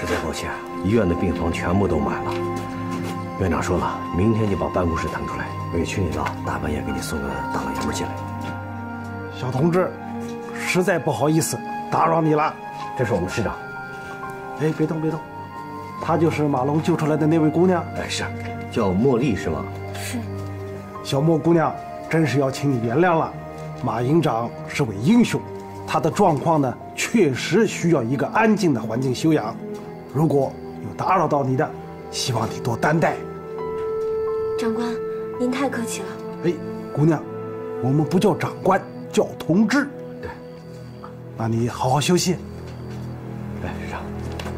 别抱歉，医院的病房全部都满了。院长说了，明天就把办公室腾出来，委屈你了，大半夜给你送个大老爷们进来。 小同志，实在不好意思，打扰你了。 这是我们师长。 哎，别动别动，她就是马龙救出来的那位姑娘。 哎，是，叫茉莉是吗？ 是。 小莫姑娘，真是要请你原谅了。马营长是位英雄，他的状况呢，确实需要一个安静的环境休养。如果有打扰到你的，希望你多担待。 长官，您太客气了。 哎，姑娘，我们不叫长官，叫同志。 对。 那你好好休息。 哎，师长。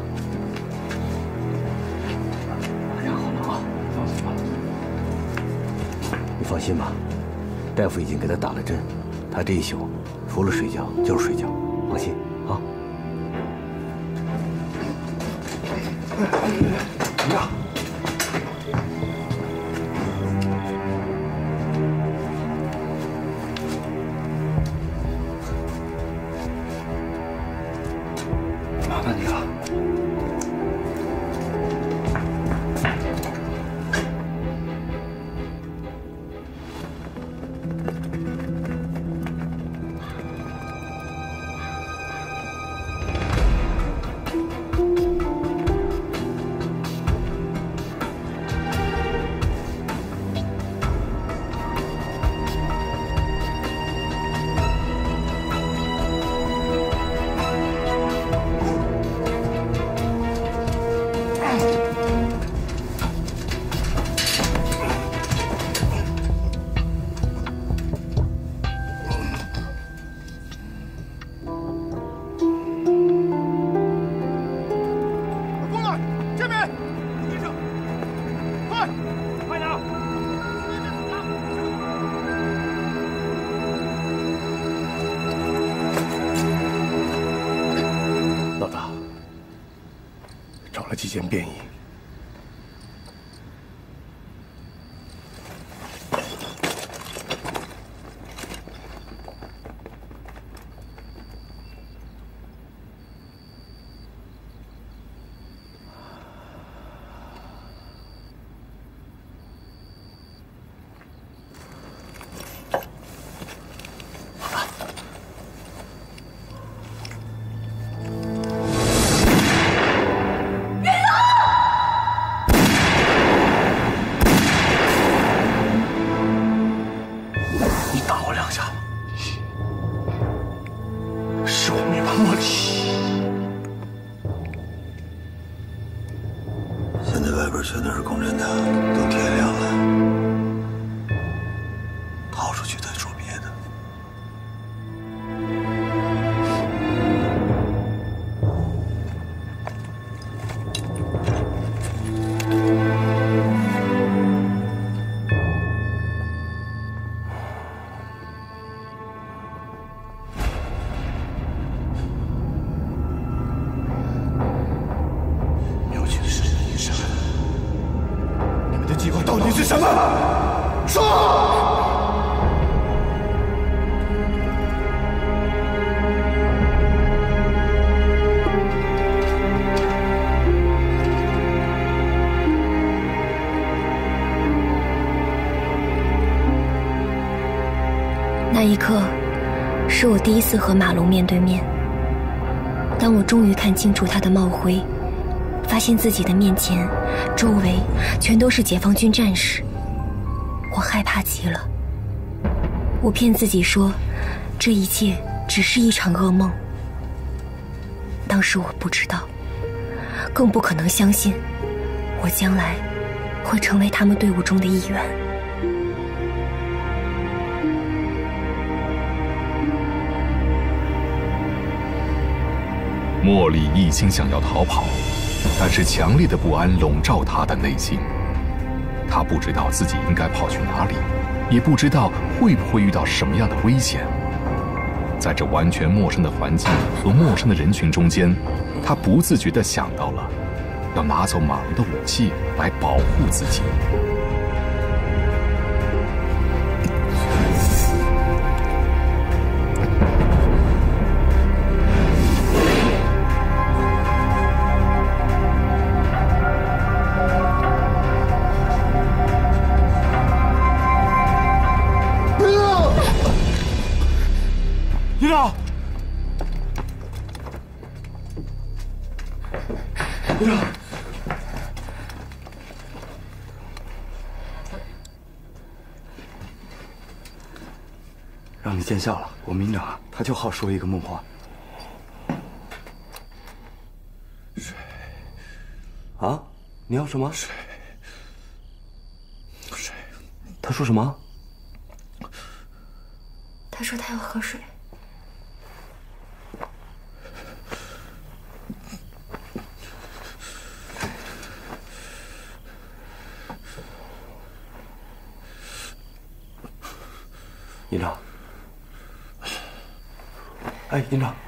大家好了啊，放心吧。你放心吧，大夫已经给他打了针，他这一宿除了睡觉就是睡觉，放心啊。怎么样？麻烦你了。 几件便衣。 全都是公认的，都天亮了，逃出去再说别的。 要紧的事情是什么？你们的计划到底是什么？说！ 那一刻，是我第一次和马龙面对面。当我终于看清楚他的帽徽，发现自己的面前、周围全都是解放军战士，我害怕极了。我骗自己说，这一切只是一场噩梦。当时我不知道，更不可能相信，我将来会成为他们队伍中的一员。 茉莉一心想要逃跑，但是强烈的不安笼罩她的内心。她不知道自己应该跑去哪里，也不知道会不会遇到什么样的危险。在这完全陌生的环境和陌生的人群中间，她不自觉地想到了要拿走马龙的武器来保护自己。 马营长，让你见笑了。我们营长他就好说一个梦话。水。啊？你要什么？水。水。他说什么？ 他说他要喝水。 营长，哎，营长，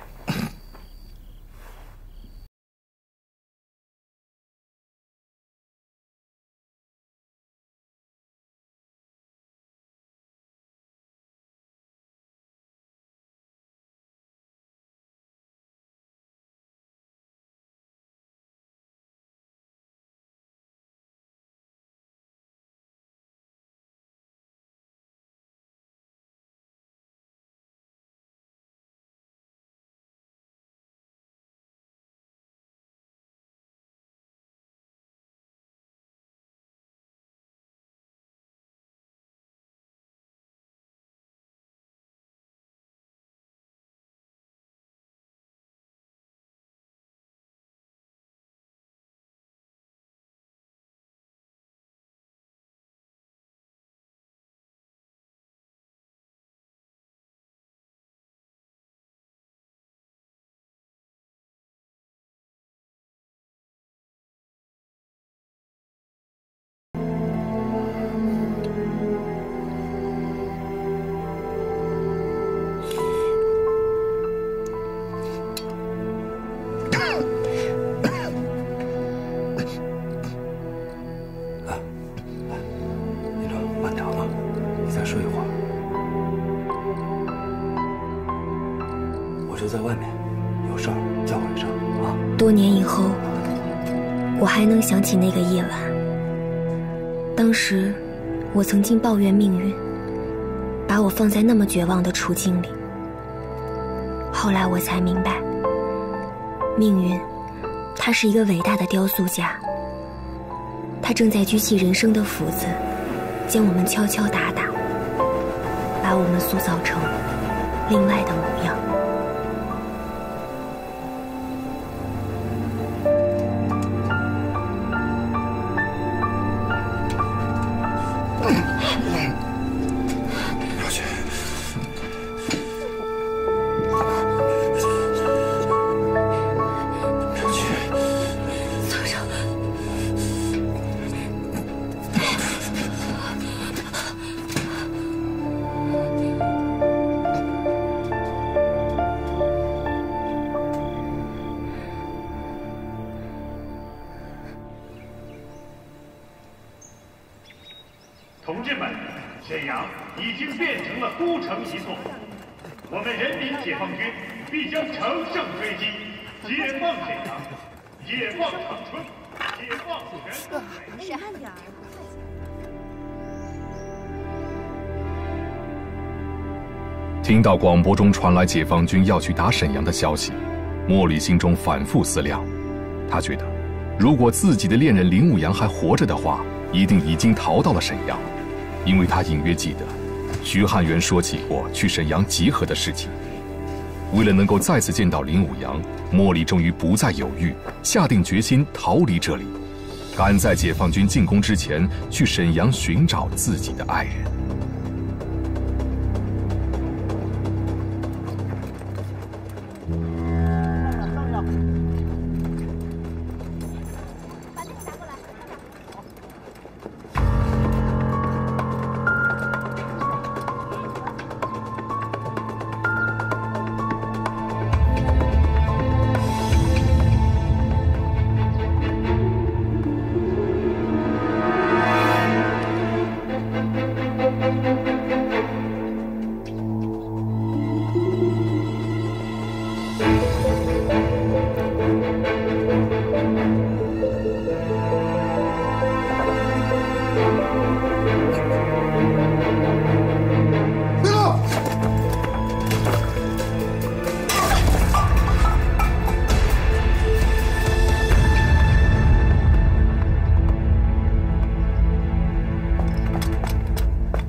在外面，有事儿叫我一声啊。 多年以后，我还能想起那个夜晚。当时，我曾经抱怨命运，把我放在那么绝望的处境里。后来我才明白，命运，他是一个伟大的雕塑家。他正在举起人生的斧子，将我们敲敲打打，把我们塑造成另外的模样。 同志们，沈阳已经变成了孤城一座，我们人民解放军必将乘胜追击，解放沈阳，解放长春，解放全东北。 是慢点儿。 听到广播中传来解放军要去打沈阳的消息，莫里心中反复思量。他觉得，如果自己的恋人林武阳还活着的话，一定已经逃到了沈阳，因为他隐约记得，徐汉元说起过去沈阳集合的事情。为了能够再次见到林武阳，莫里终于不再犹豫，下定决心逃离这里，赶在解放军进攻之前去沈阳寻找自己的爱人。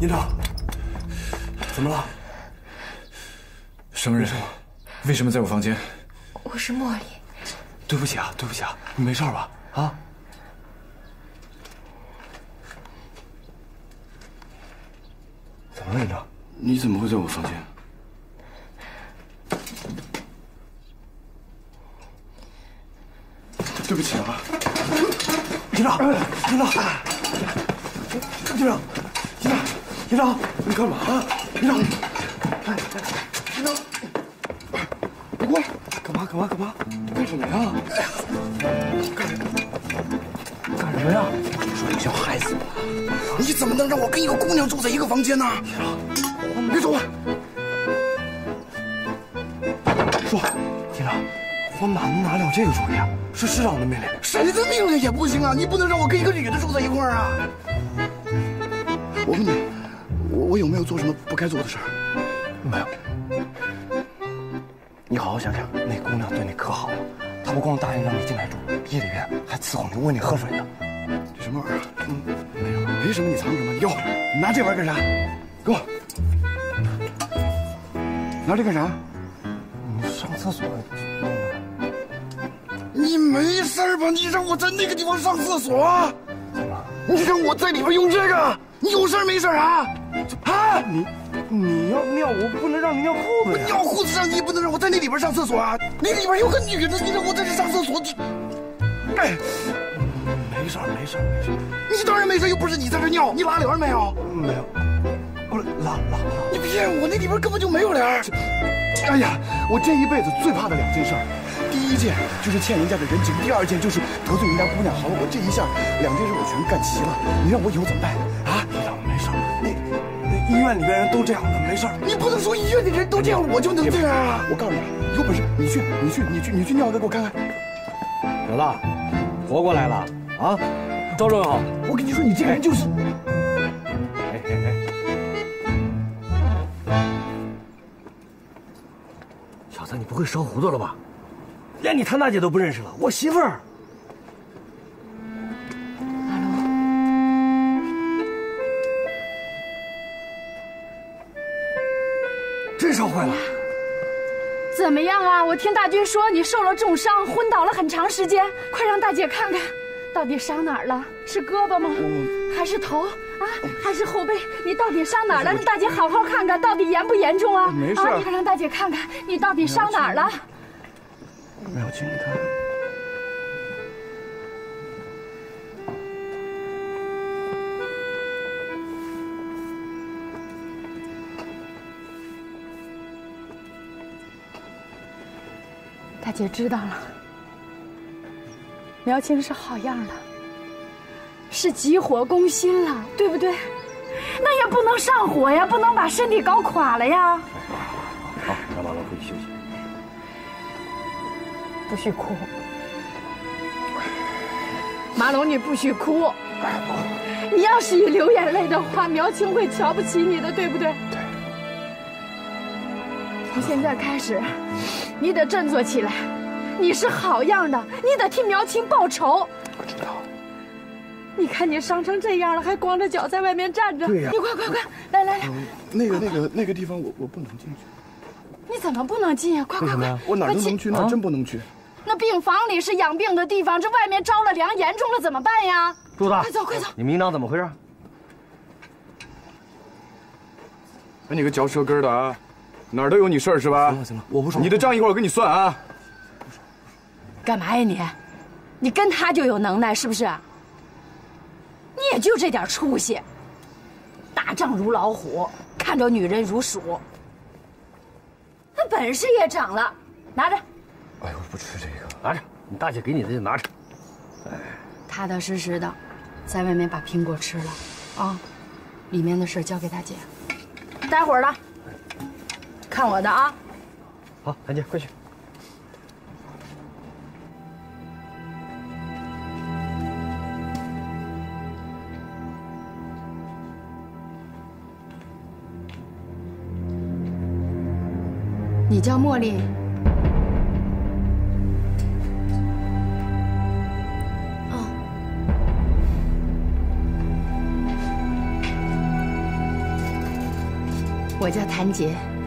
营长，怎么了？生人，为什么在我房间？ 我是茉莉。 对不起啊，对不起啊，你没事吧？啊？怎么了，营长？你怎么会在我房间？对不起啊，营长，营长，营长，营长，你干嘛啊？营长，营长，别过来！干嘛？干什么呀？干什么呀？说你想害死我！你怎么能让我跟一个姑娘住在一个房间呢？别说话！说，营长，我哪能拿了这个主意啊？是师长的命令，谁的命令也不行啊！你不能让我跟一个女的住在一块儿啊！我问你，我有没有做什么不该做的事儿？没有。你好好想想，那姑娘对你可好了，她不光答应让你进来住，夜里边还伺候你、喂你喝水呢。这什么玩意儿？没有，没什么，你藏什么？有，你拿这玩意儿干啥？给我，拿这干啥？你上厕所用的。你没事吧？你让我在那个地方上厕所啊？怎么？你让我在里边用这个？你有事没事啊？啊！你要尿，我不能让你尿裤子呀！尿裤子上你也不能让我在那里边上厕所啊！那里边有个女的，你让我在这上厕所，哎，没事。你当然没事，又不是你在这尿，你拉帘没有？没有。我拉。你骗我，那里边根本就没有帘。哎呀，我这一辈子最怕的2件事，第一件就是欠人家的人情，第2件就是得罪人家姑娘。好了，我这一下2件事我全干齐了，你让我以后怎么办啊？你让我没事，那医院里边人都这样的，没事。你不能说医院的人都这样，我就能这样啊！我告诉你，有本事你去尿个给我看看。 老大，活过来了啊！赵正好， 我跟你说，你这个人就是…… 小子，你不会烧糊涂了吧？连你他大姐都不认识了，我媳妇儿。真烧坏了！ 怎么样啊？我听大军说你受了重伤，昏倒了很长时间，快让大姐看看，到底伤哪儿了？是胳膊吗？还是头啊？还是后背？你到底伤哪儿了？让大姐好好看看，到底严不严重啊？ 没事。 啊，你快让大姐看看，你到底伤哪儿了？ 苗青，你看。 大姐知道了，苗青是好样的，是急火攻心了，对不对？那也不能上火呀，不能把身体搞垮了呀。 好，让马龙回去休息。 不许哭，马龙，你不许哭。你要是一流眼泪的话，苗青会瞧不起你的，对不对？对。从现在开始，你得振作起来。你是好样的，你得替苗青报仇。 我知道。 你看你伤成这样了，还光着脚在外面站着。 对呀。 你快，来。 那个地方我不能进去。 你怎么不能进呀？快！ 我哪儿都能去，哪儿真不能去。 那病房里是养病的地方，这外面着了凉，严重了怎么办呀？ 朱大， 快走！ 你们营长怎么回事？ 哎，你个嚼舌根的啊，哪儿都有你事儿是吧？行了，我不说。你的账一会儿我跟你算啊。 干嘛呀你？你跟他就有能耐是不是？你也就这点出息，打仗如老虎，看着女人如鼠。那本事也长了，拿着。 哎呦，我不吃这个， 拿着，你大姐给你的就拿着。 哎，踏踏实实的，在外面把苹果吃了啊，里面的事交给大姐。待会儿了，看我的啊。 好，兰姐，快去。 你叫茉莉。 我叫谭杰。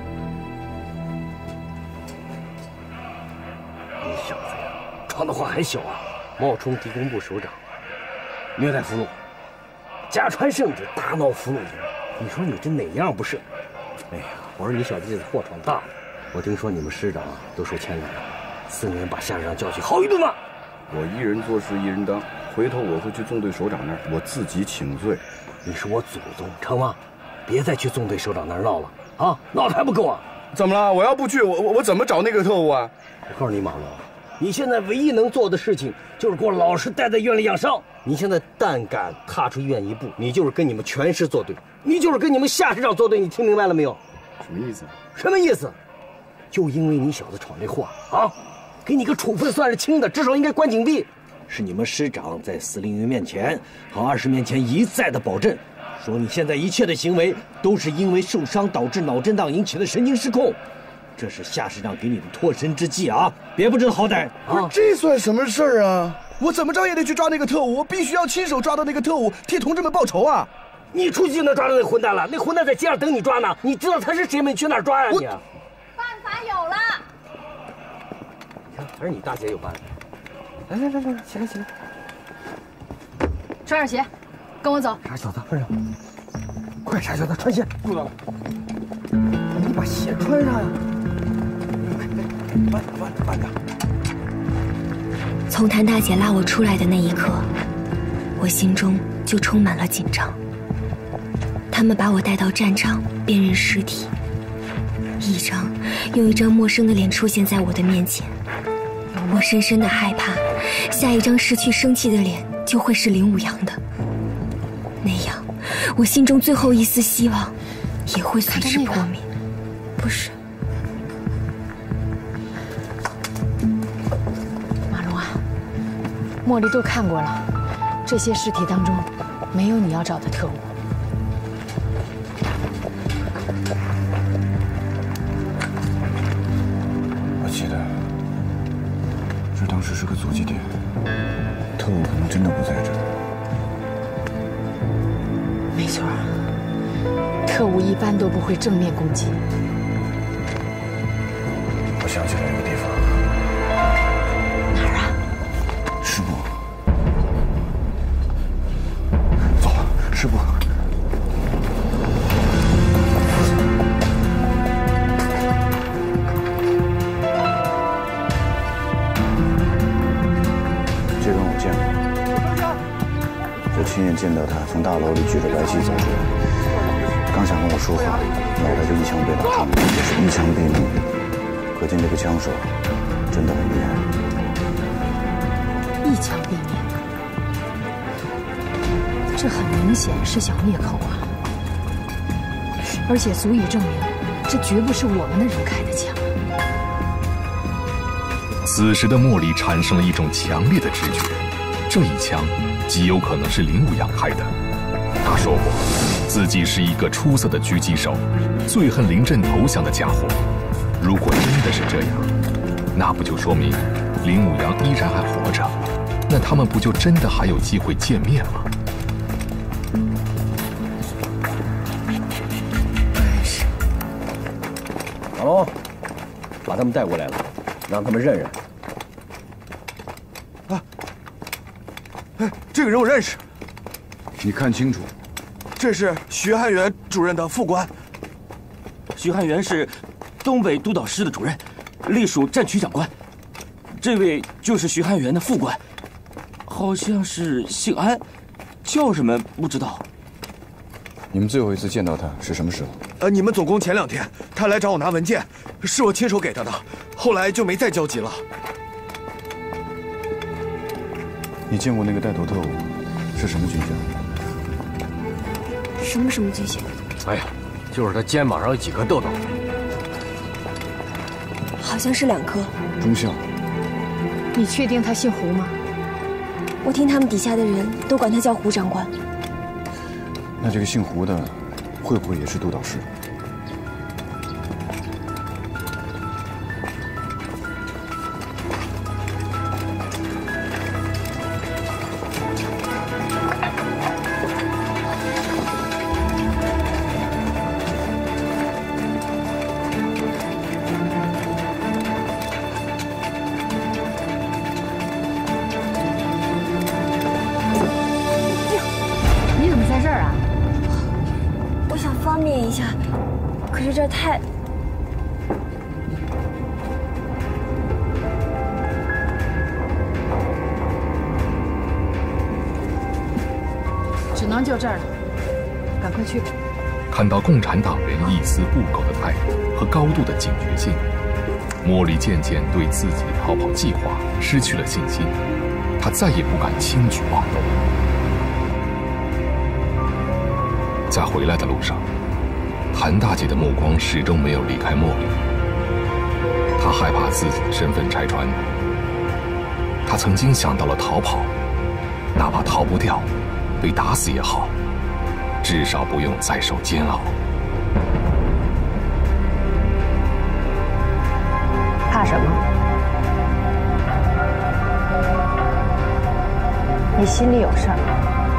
你小子呀，闯的祸还小啊！冒充敌工部首长，虐待俘虏，假传圣旨，大闹俘虏营。你说你这哪样不是？哎呀，我说你小子这祸闯大了。我听说你们师长都受牵连了，4年把下士长教训好一顿了。 我一人做事一人当，回头我会去纵队首长那儿，我自己请罪。 你是我祖宗，成吗？别再去纵队首长那儿闹了啊！闹的还不够啊！ 怎么了？我要不去，我怎么找那个特务啊？ 我告诉你，马龙，你现在唯一能做的事情就是给我老实待在院里养伤。你现在但敢踏出医院一步，你就是跟你们全师作对，你就是跟你们下士长作对。你听明白了没有？ 什么意思？ 什么意思？就因为你小子闯这祸啊，给你个处分算是轻的，至少应该关禁闭。是你们师长在司令员面前和20面前一再的保证，说你现在一切的行为都是因为受伤导致脑震荡引起的神经失控，这是下士长给你的脱身之计啊！别不知好歹啊！ 这算什么事儿啊？我怎么着也得去抓那个特务，我必须要亲手抓到那个特务，替同志们报仇啊！ 你出去就能抓到那混蛋了？那混蛋在街上等你抓呢，你知道他是谁吗？你去哪儿抓呀你？ 办法有了。 你看，还是你大姐有办法。来，起来！ 穿上鞋，跟我走。 傻小子，穿上！快，傻小子，穿鞋！知道了。你把鞋穿上呀！慢点。 从谭大姐拉我出来的那一刻，我心中就充满了紧张。他们把我带到战场辨认尸体，一张又一张陌生的脸出现在我的面前。我深深的害怕，下一张失去生气的脸就会是林武阳的，那样，我心中最后一丝希望也会随之破灭。不是， 马龙啊，茉莉都看过了，这些尸体当中没有你要找的特务。 我记得。这当时是个阻击点，特务可能真的不在这儿。 没错，特务一般都不会正面攻击。 我想起来有个地方。 哪儿啊？ 师部。走，师部。 亲眼见到他从大楼里举着白旗走出来，刚想跟我说话，脑袋就一枪被打中，一枪毙命，可见这个枪手真的很厉害。 一枪毙命，这很明显是想灭口啊！而且足以证明，这绝不是我们的人开的枪。 此时的茉莉产生了一种强烈的直觉，这一枪极有可能是林武阳开的。他说过，自己是一个出色的狙击手，最恨临阵投降的家伙。如果真的是这样，那不就说明林武阳依然还活着？那他们不就真的还有机会见面吗？ 马龙，把他们带过来了，让他们认认。 这个人我认识，你看清楚，这是徐汉元主任的副官。 徐汉元是东北督导师的主任，隶属战区长官。这位就是徐汉元的副官，好像是姓安，叫什么不知道。 你们最后一次见到他是什么时候？ 你们总共前2天，他来找我拿文件，是我亲手给他的，后来就没再交集了。 你见过那个带头特务是什么军衔？ 什么军衔？ 哎呀，就是他肩膀上有几颗痘痘， 好像是2颗。 中校。 你确定他姓胡吗？ 我听他们底下的人都管他叫胡长官。 那这个姓胡的，会不会也是督导师？ 下，可是这太…… 只能就这儿了，赶快去吧。 看到共产党人一丝不苟的态度和高度的警觉性，茉莉渐渐对自己的逃跑计划失去了信心，她再也不敢轻举妄动。在回来的路上，谭大姐的目光始终没有离开茉莉，她害怕自己的身份拆穿，她曾经想到了逃跑，哪怕逃不掉，被打死也好，至少不用再受煎熬。 怕什么？你心里有事儿。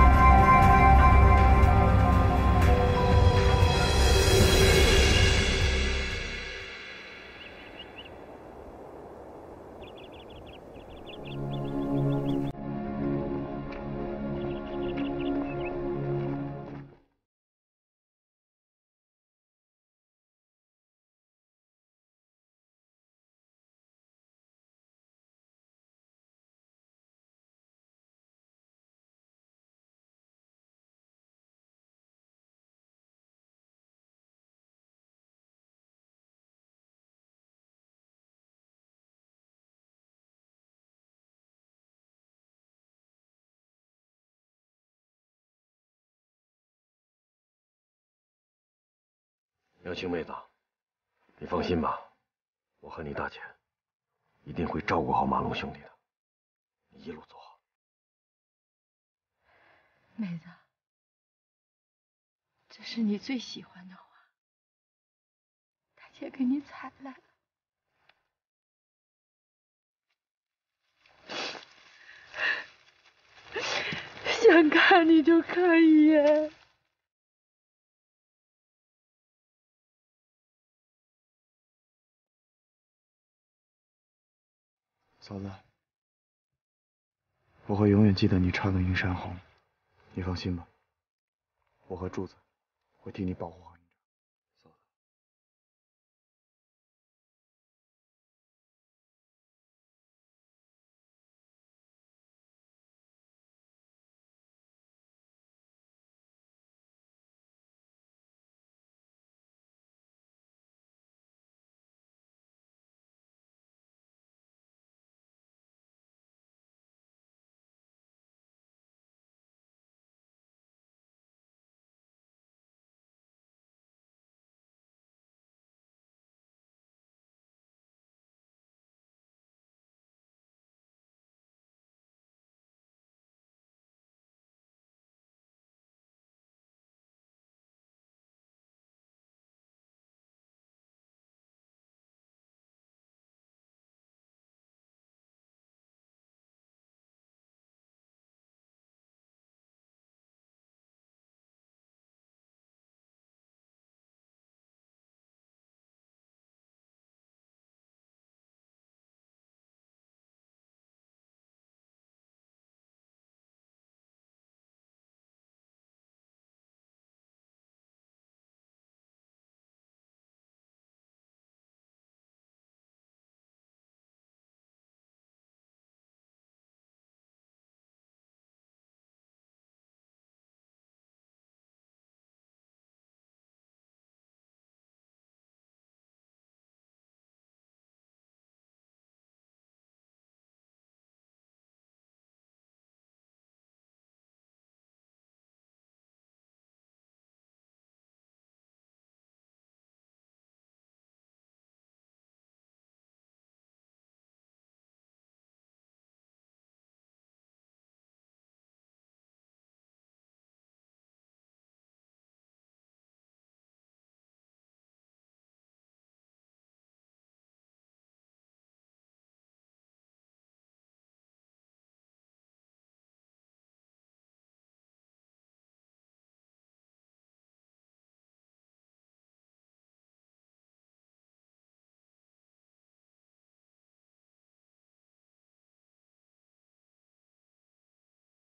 杨青妹子，你放心吧，我和你大姐一定会照顾好马龙兄弟的，你一路走好。 妹子，这是你最喜欢的花，大姐给你采来了，想看你就看一眼。 嫂子，我会永远记得你唱的《映山红》，你放心吧，我和柱子会替你保护好你。嫂子，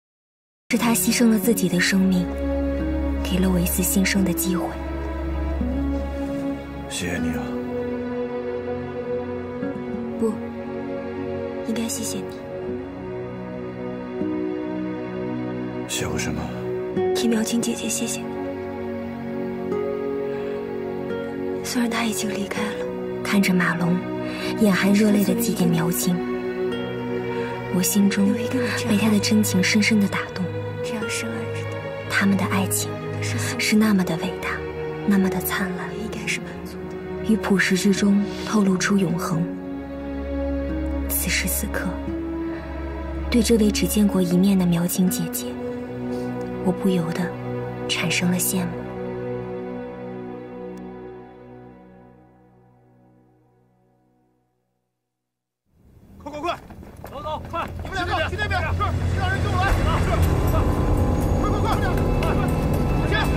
是他牺牲了自己的生命，给了我一次新生的机会。 谢谢你啊。 不，应该谢谢你。 谢我什么？ 替苗青姐姐谢谢你。虽然她已经离开了，看着马龙眼含热泪的祭奠苗青，我心中被他的真情深深的打动。这样深爱着的，他们的爱情是那么的伟大，那么的灿烂，应该是满足的，于朴实之中透露出永恒。此时此刻，对这位只见过一面的苗青姐姐，我不由得产生了羡慕。 快，走走，快！ 你们两个去那边，是，让人跟我来，是，快，往前！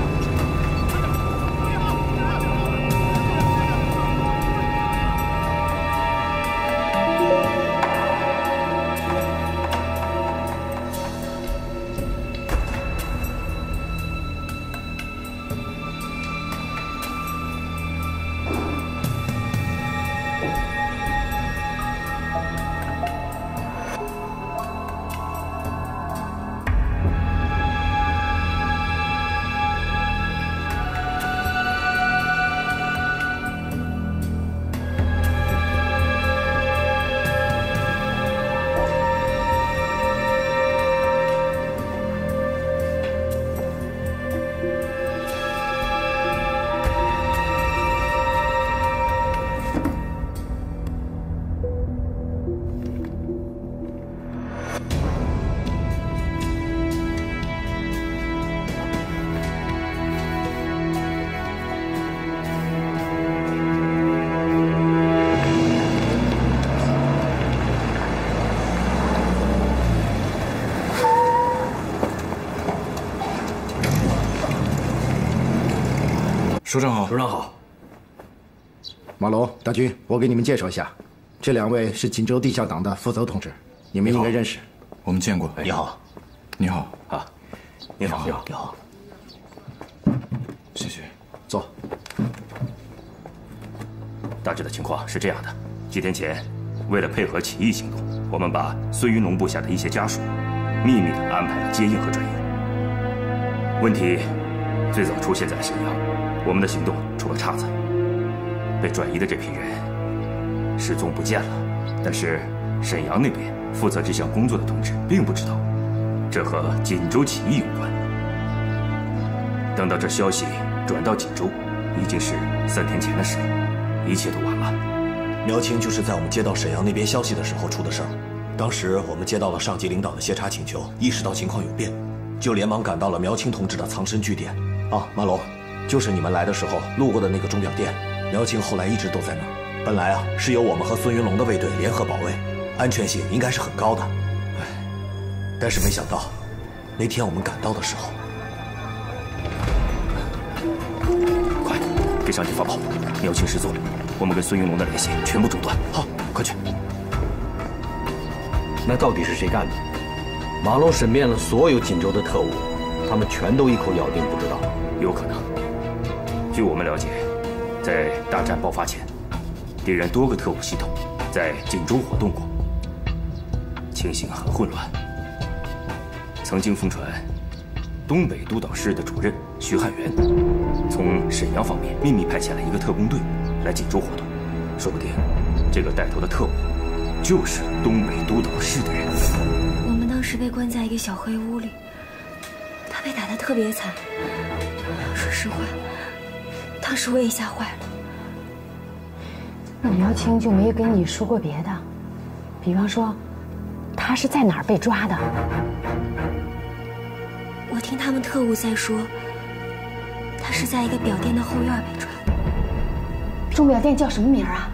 首长好， 首长好。 马龙大军，我给你们介绍一下，这两位是锦州地下党的负责同志，你们应该认识。 我们见过。 你好， 你好啊，你好，你好，你好。 谢谢。 坐。 大致的情况是这样的：几天前，为了配合起义行动，我们把孙云龙部下的一些家属秘密地安排了接应和转移。问题最早出现在沈阳。我们的行动出了岔子，被转移的这批人失踪不见了。但是沈阳那边负责这项工作的同志并不知道，这和锦州起义有关。等到这消息转到锦州，已经是3天前的事了，一切都晚了。 苗青就是在我们接到沈阳那边消息的时候出的事儿。当时我们接到了上级领导的协查请求，意识到情况有变，就连忙赶到了苗青同志的藏身据点。啊，马龙。就是你们来的时候路过的那个钟表店，苗青后来一直都在那儿。本来啊是由我们和孙云龙的卫队联合保卫，安全性应该是很高的。哎，但是没想到，那天我们赶到的时候， 快给上级发报，苗青失踪，我们跟孙云龙的联系全部中断。好，快去。 那到底是谁干的？马龙审遍了所有锦州的特务，他们全都一口咬定不知道。 有可能。据我们了解，在大战爆发前，敌人多个特务系统在锦州活动过，情形很混乱。曾经疯传，东北督导室的主任徐汉元从沈阳方面秘密派遣了一个特工队来锦州活动，说不定这个带头的特务就是东北督导室的人。 我们当时被关在一个小黑屋里，他被打得特别惨。说实话，当时我也吓坏了。 那苗青就没跟你说过别的，比方说，他是在哪儿被抓的？ 我听他们特务在说，他是在一个表店的后院被抓的。 钟表店叫什么名啊？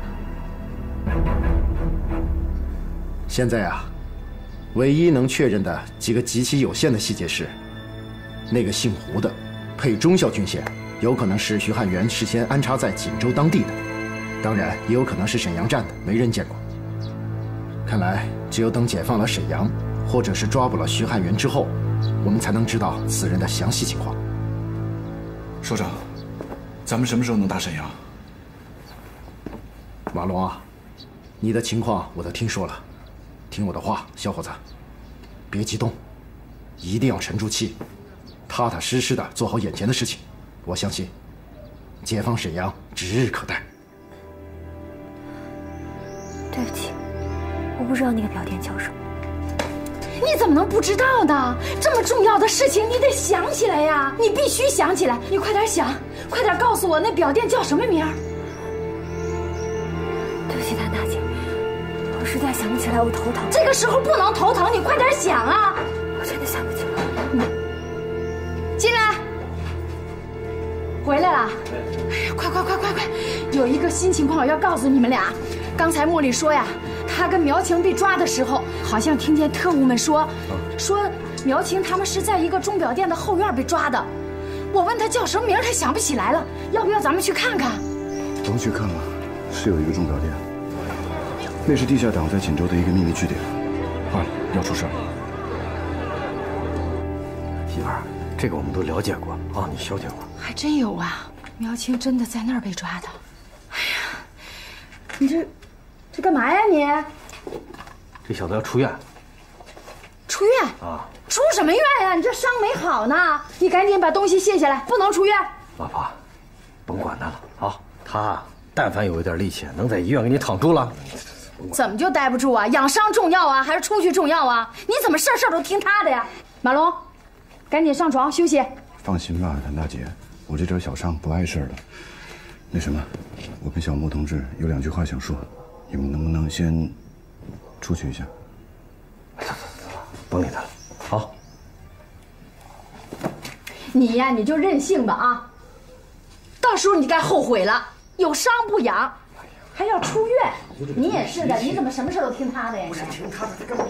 现在啊，唯一能确认的几个极其有限的细节是，那个姓胡的配忠孝郡县，有可能是徐汉元事先安插在锦州当地的，当然也有可能是沈阳站的，没人见过。看来只有等解放了沈阳，或者是抓捕了徐汉元之后，我们才能知道此人的详细情况。 首长，咱们什么时候能打沈阳？ 马龙啊，你的情况我都听说了，听我的话，小伙子，别激动，一定要沉住气，踏踏实实的做好眼前的事情。我相信，解放沈阳指日可待。 对不起，我不知道那个表店叫什么。 你怎么能不知道呢？这么重要的事情，你得想起来呀！你必须想起来，你快点想，快点告诉我那表店叫什么名儿。 对不起，谭大姐，我实在想不起来，我头疼。 这个时候不能头疼，你快点想啊！ 我真的想不起来。 进来，回来了。哎呀，快！有一个新情况要告诉你们俩。刚才茉莉说呀，她跟苗晴被抓的时候，好像听见特务们说苗晴他们是在一个钟表店的后院被抓的。我问她叫什么名，她想不起来了。要不要咱们去看看？ 甭去看了，是有一个钟表店，那是地下党在锦州的一个秘密据点。坏了，要出事儿。 媳妇儿，这个我们都了解过啊，你消解过。 还真有啊，苗晴真的在那儿被抓的。哎呀，你这干嘛呀你？ 这小子要出院。 出院啊？ 出什么院呀？你这伤没好呢，你赶紧把东西卸下来，不能出院。 老婆，甭管他了啊，他但凡有一点力气，能在医院给你躺住了。 怎么就待不住啊？养伤重要啊，还是出去重要啊？你怎么事儿都听他的呀？马龙，赶紧上床休息。 放心吧，谭大姐，我这点小伤不碍事的。那什么，我跟小莫同志有2句话想说，你们能不能先出去一下？ 甭理他了，好。 你呀，你就任性吧啊！到时候你该后悔了，有伤不养，还要出院。你也是的，你怎么什么事都听他的呀？不是听他的，他干嘛？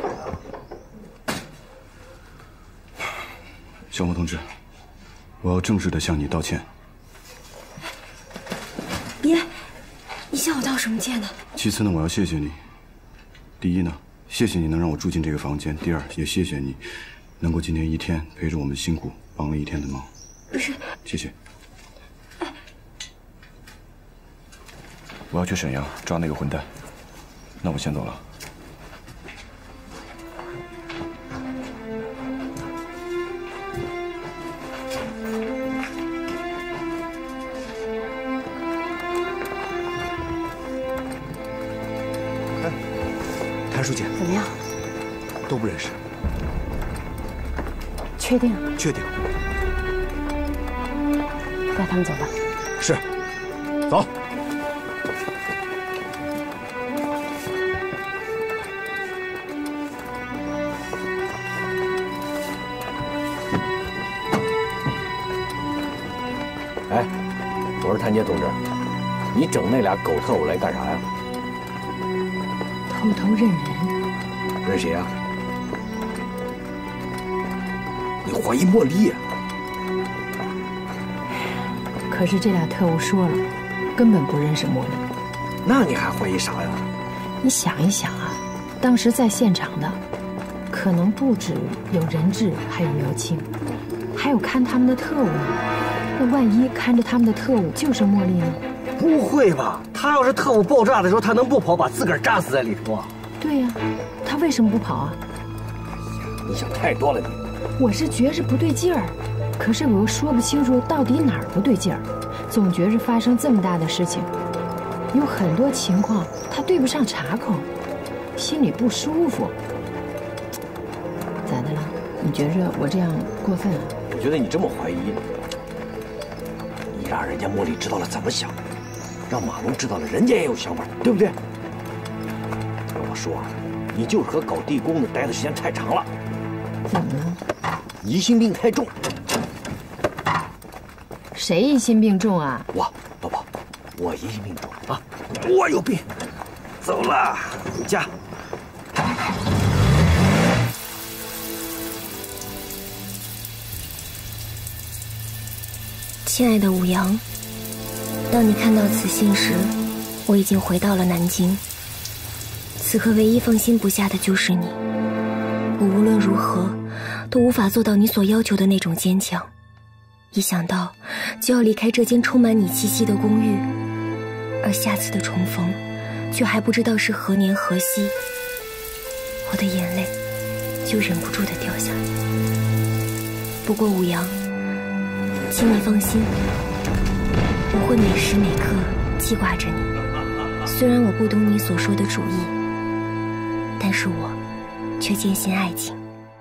小莫同志，我要正式的向你道歉。 别，你向我道什么歉呢？ 其次呢，我要谢谢你。第一呢，谢谢你能让我住进这个房间；第二，也谢谢你能够今天一天陪着我们辛苦帮了一天的忙。 不是， 谢谢。我要去沈阳抓那个混蛋，那我先走了。 谭书记， 怎么样？ 都不认识。 确定？ 确定。 带他们走吧。 是。走。哎，我说谭杰同志，你整那俩狗特务来干啥呀？ 偷偷认人。 认谁呀？你怀疑茉莉呀？ 可是这俩特务说了，根本不认识茉莉。 那你还怀疑啥呀？ 你想一想啊，当时在现场的，可能不止有人质，还有苗青，还有看他们的特务呢。那万一看着他们的特务就是茉莉呢？ 不会吧？他要是特务爆炸的时候，他能不跑把自个儿炸死在里头啊？ 对呀，他为什么不跑啊？ 你想太多了你。 我是觉着不对劲儿，可是我又说不清楚到底哪儿不对劲儿，总觉着发生这么大的事情，有很多情况他对不上茬口，心里不舒服。咋的了？你觉着我这样过分啊？ 我觉得你这么怀疑，你让人家茉莉知道了怎么想，让马龙知道了人家也有想法，对不对？我说啊，你就是和搞地宫的待的时间太长了。 怎么了？ 疑心病太重。 谁疑心病重啊？ 我，老婆，我疑心病重啊，我有病。走了，回家。 亲爱的武阳，当你看到此信时，我已经回到了南京。此刻唯一放心不下的就是你，我无论如何都无法做到你所要求的那种坚强。一想到就要离开这间充满你气息的公寓， 而下次的重逢，却还不知道是何年何夕，我的眼泪就忍不住地掉下来。不过武阳，请你放心，我会每时每刻记挂着你。虽然我不懂你所说的主意，但是我却坚信爱情。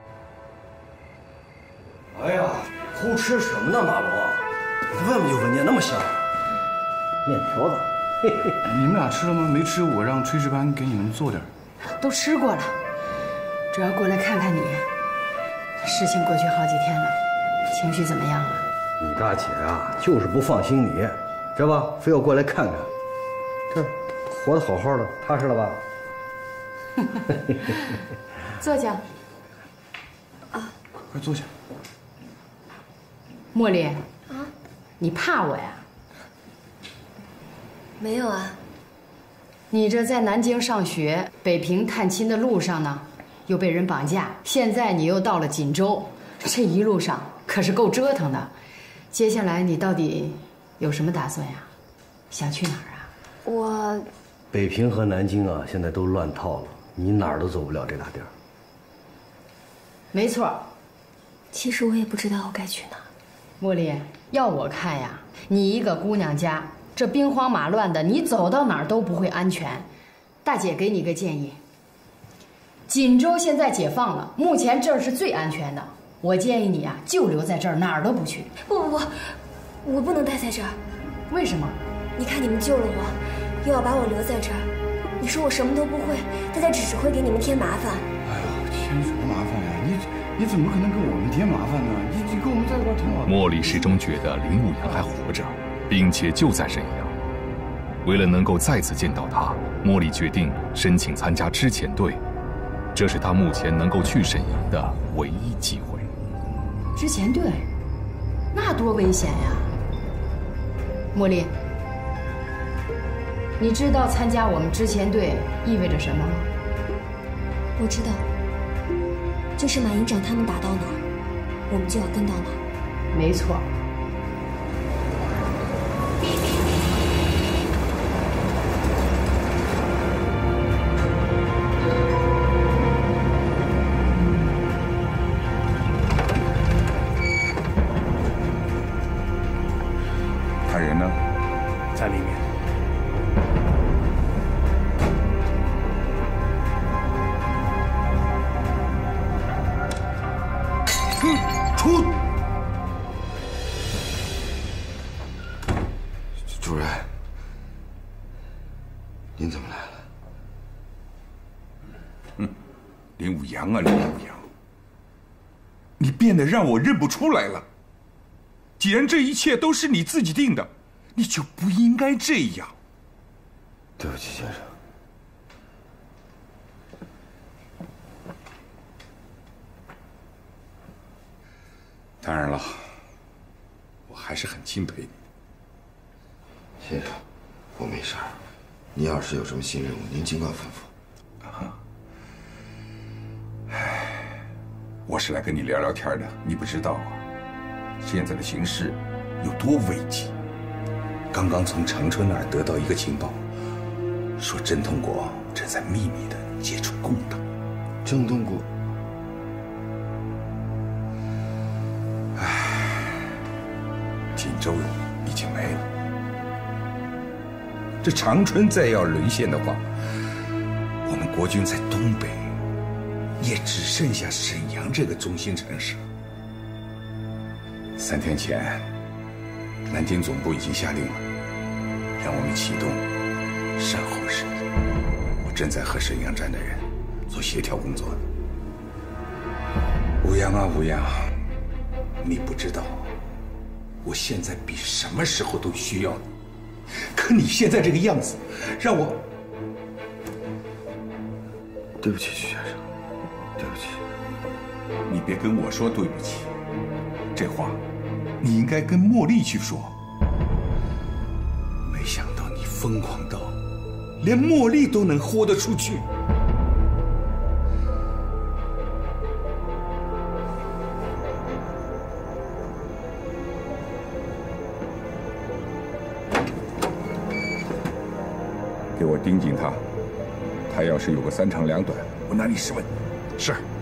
哎呀，胡吃什么呢，马龙？闻就闻见那么香，面条子。嘿嘿， 你们俩吃了吗？没吃，我让炊事班给你们做点。 都吃过了，主要过来看看你。事情过去好几天了，情绪怎么样了？ 你大姐啊，就是不放心你，知道吧？非要过来看看。这活得好好的，踏实了吧？ 坐下。 啊，快坐下。 茉莉，啊，你怕我呀？ 没有啊。 你这在南京上学、北平探亲的路上呢，又被人绑架，现在你又到了锦州，这一路上可是够折腾的。接下来你到底有什么打算呀？想去哪儿啊？ 我北平和南京啊，现在都乱套了，你哪儿都走不了这大地儿。 没错。 其实我也不知道我该去哪儿。 茉莉，要我看呀，你一个姑娘家，这兵荒马乱的，你走到哪儿都不会安全。大姐给你个建议，锦州现在解放了，目前这儿是最安全的。我建议你啊，就留在这儿，哪儿都不去。 不，我不能待在这儿。 为什么？ 你看你们救了我，又要把我留在这儿，你说我什么都不会，大家只会给你们添麻烦。 哎呀，添什么麻烦呀？你怎么可能给我们添麻烦呢？你跟我们在一块挺好的。 茉莉始终觉得林武阳还活着，并且就在沈阳。为了能够再次见到他，茉莉决定申请参加支遣队，这是她目前能够去沈阳的唯一机会。 支遣队，那多危险呀！茉莉，你知道参加我们支遣队意味着什么吗？ 我知道，就是马营长他们打到哪儿，我们就要跟到哪儿。 没错。 他人呢？ 在里面。 出！主任，您怎么来了？ 林武阳啊，林武阳，你变得让我认不出来了。既然这一切都是你自己定的，你就不应该这样。 对不起，先生。 当然了，我还是很钦佩你。 先生，我没事儿。您要是有什么新任务，您尽管吩咐。 啊，唉，我是来跟你聊聊天的。你不知道啊，现在的形势有多危急。刚刚从长春那儿得到一个情报，说郑通国正在秘密的接触共党。 郑通国。 锦州已经没了，这长春再要沦陷的话，我们国军在东北也只剩下沈阳这个中心城市。3天前，南京总部已经下令了，让我们启动善后事宜。我正在和沈阳站的人做协调工作呢。武阳啊，武阳，你不知道。我现在比什么时候都需要你，可你现在这个样子，让我…… 对不起，徐先生，对不起。 你别跟我说对不起，这话你应该跟茉莉去说。没想到你疯狂到连茉莉都能豁得出去。 给我盯紧他。他要是有个三长两短，我拿你试问。 是。